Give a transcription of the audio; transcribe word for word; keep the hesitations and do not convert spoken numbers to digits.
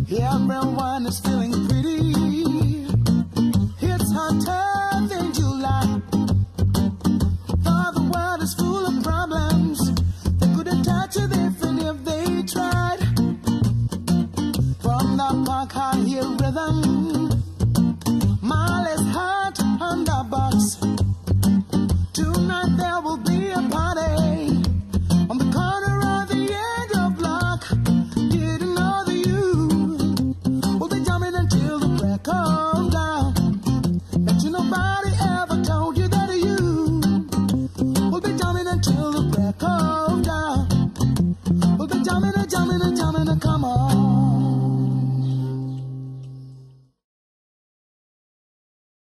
Everyone is feeling pretty. It's hotter than July. For the world is full of problems. They couldn't touch it even if they tried. From the park I hear rhythm.